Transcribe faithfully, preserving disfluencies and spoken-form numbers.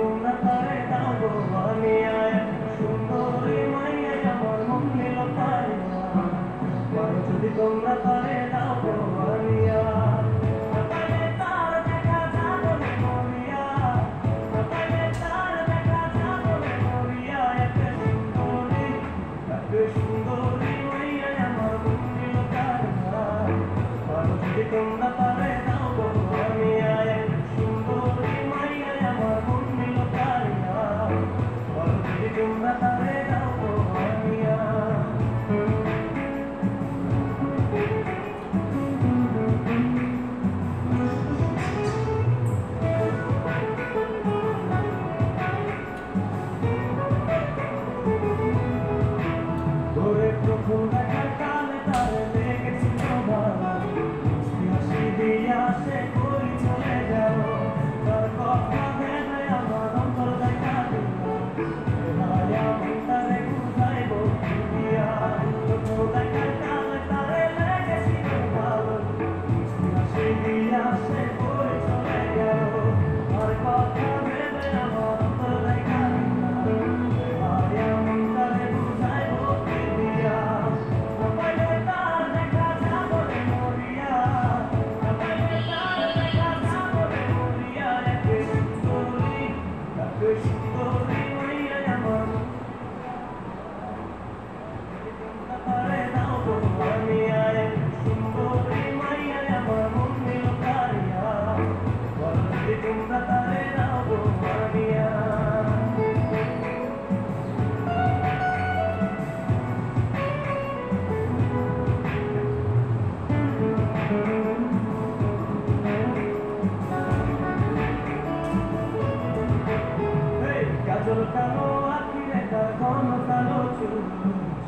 তোমরা তারে দাও গো বানিয়া সুন্দরী মাইয়া আমার মন নিল পাইয়া মারো যদি তোমরা তারে দাও গো বানিয়া তারে তার দেখা যাবো রে মরিয়া তারে তার দেখা যাবো রে মরিয়া এত সুন্দরী এত সুন্দরী মাইয়া আমার মন নিল পাইয়া মারো যদি তোমরা তারে দাও গো বানিয়া সুন্দরী মাইয়া আমার মন নিল পাইয়া মারো যদি তোমরা তারে দাও গো বানিয়া প্রথম দেখার কালে তারে লেগেছিল ভালো মিষ্টি হাসি দিয়া সে করি চলে গেল তার কথা ভেবে আমার অন্তর দেখা দিল ভাইয়া মন তারে বুঝাইব দিয়া প্রথম দেখার কালে তারে লেগেছিল ভালো মিষ্টি হাসি দিয়া সে করি চলে গেল তার কথা ভেবে আমার অন্তর দেখা দিল ভাইয়া মন তারে বুঝাইব সুন্দরী মাইয়া আমার তারে দাও গো বানিয়া সুন্দরী মাইয়া আমার মন নিল পাইয়া বলো যদি তোমরা তারে দাও গো বানিয়া কাজল কালো আঁখি রে তার ঘন কালো চুল